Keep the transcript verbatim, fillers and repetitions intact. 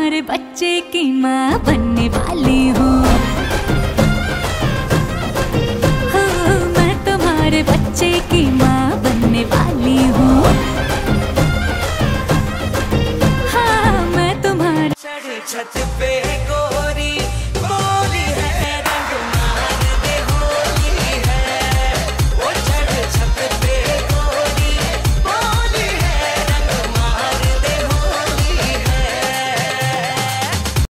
तुम्हारे बच्चे की माँ बनने वाली हूँ। हो मैं तुम्हारे बच्चे की माँ बनने वाली हूँ। हाँ मैं तुम्हारे छत पे गोरी